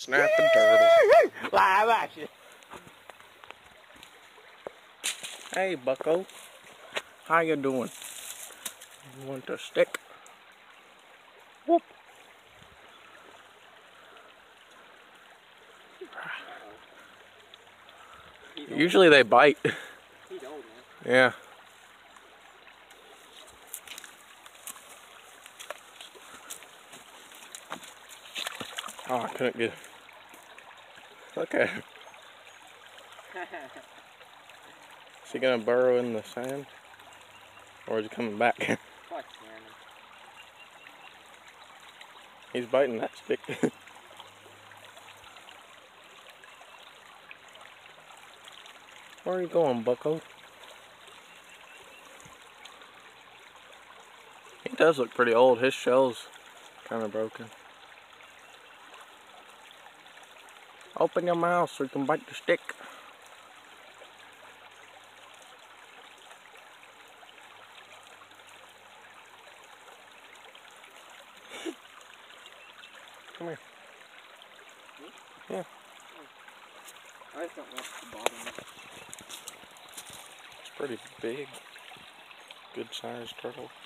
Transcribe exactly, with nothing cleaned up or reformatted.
Snapping turtle. Live action. Hey, bucko. How you doing? You want a stick? Whoop. Usually they bite. He's old, man. Yeah. Oh, I couldn't get. Okay. Is he gonna burrow in the sand? Or is he coming back? Probably scaring him. He's biting that stick. Where are you going, bucko? He does look pretty old. His shell's kind of broken. Open your mouth so you can bite the stick. Come here. Yeah. I just don't want to bother him. It's pretty big. Good sized turtle.